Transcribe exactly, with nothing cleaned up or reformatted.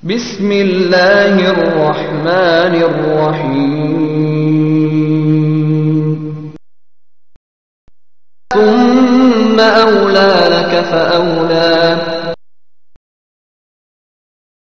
بسم الله الرحمن الرحيم ثم أولى لك فأولى